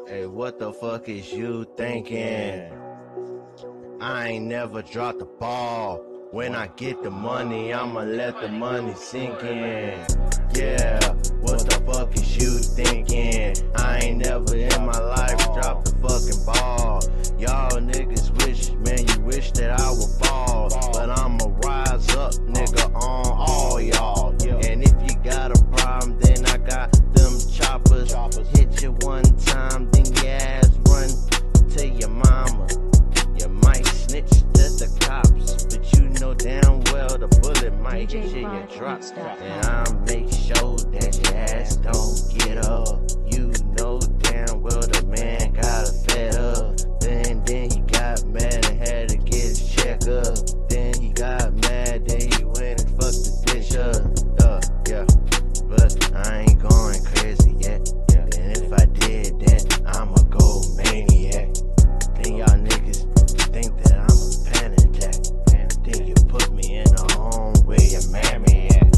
Hey, what the fuck is you thinking? I ain't never dropped the ball. When I get the money, I'ma let the money sink in. Yeah, what the fuck is you thinking? I ain't never in my life dropped the fucking ball. Y'all niggas wish, man, you wish that I would fall. But I'ma rise up, nigga, on all y'all. And if you got a problem, then I got them choppers. Hit you one time, then your ass run to your mama. You might snitch to the cops, but you know damn well the bullet might hit you and drop. And I'll make sure that your ass don't get up. You know damn well the man got fed up. Then he got mad and had to get his check up. Then he got mad, then he went and fucked the bitch up. Yeah, but I ain't going crazy yet. And if I did, then I'ma go maniac. Then y'all niggas think that I'm a panic attack. Then you put me in a home where your mammy at.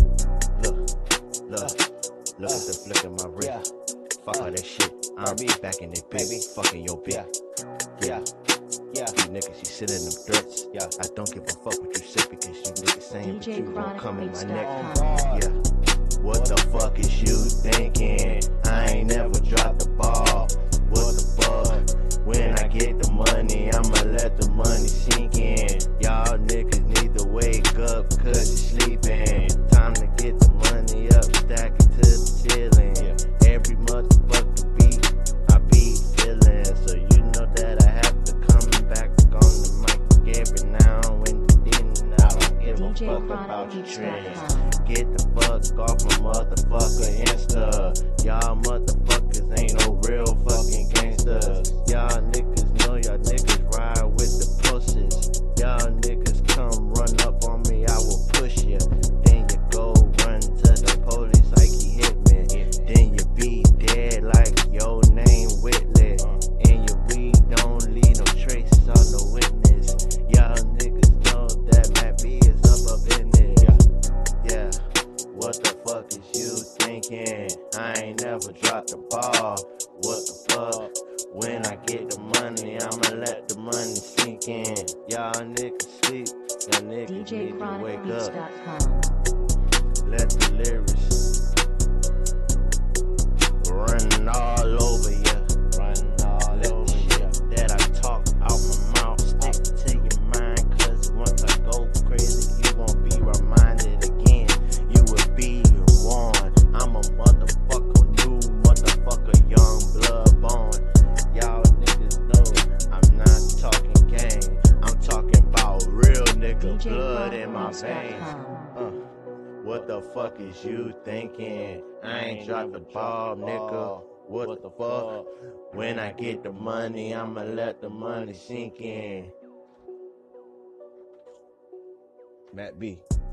Look at the flick of my wrist. Fuck all that shit. I'm back in that bitch, fucking your bitch. Yeah. You niggas, you sit in them threats. I don't give a fuck what you say because you niggas saying but you gon' come in my neck. Yeah. What the fuck is you thinking? I ain't never dropped the ball. What the fuck? When I get the money, I'ma let the money sink in. Y'all niggas need to wake up cause you're sleeping. Time to get the money up, stack it to the ceiling. Every motherfucker beat, I be feeling. So you know that I have to come back on the mic every now and then. I don't give a fuck about your trends. Get the fuck off my motherfucker Insta. Y'all motherfuckers ain't no real fucking gangsters. Y'all niggas know y'all niggas ride with the pussies. Y'all niggas come run up on me, I will push you. Then you go run to the police like he hit me. Then you be dead like your name Whitley. And your weed don't leave no traces on the witness. Y'all niggas know that Matt B is up in it. Yeah, what the fuck is you thinking? I ain't never dropped the ball. What the fuck? When I get the money, I'ma let the money sink in. Y'all niggas sleep, y'all niggas need to wake up. Let the lyrics run all over ya. Let the shit that I talk out my mouth stick to your mind. Cause once I go crazy, you won't be reminded again. You will be warned. I'm a motherfucker, new motherfucker, young blood born. Y'all niggas know I'm not talking gang. I'm talking about real nigga blood in my veins. What the fuck is you thinking? I ain't dropped the ball, nigga. What the fuck? When I get the money, I'ma let the money sink in. Matt B.